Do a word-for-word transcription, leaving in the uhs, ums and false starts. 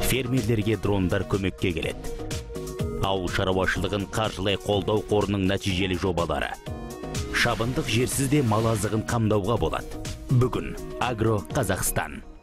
Фермерлерге дрондар көмекке келеді. Ауыл шаруашылығын қаржылай қолдау қорының нәтижелі жобалары. Шабындық жерсізде мал азығын қамдауға болады. Бүгін Агро Қазақстан.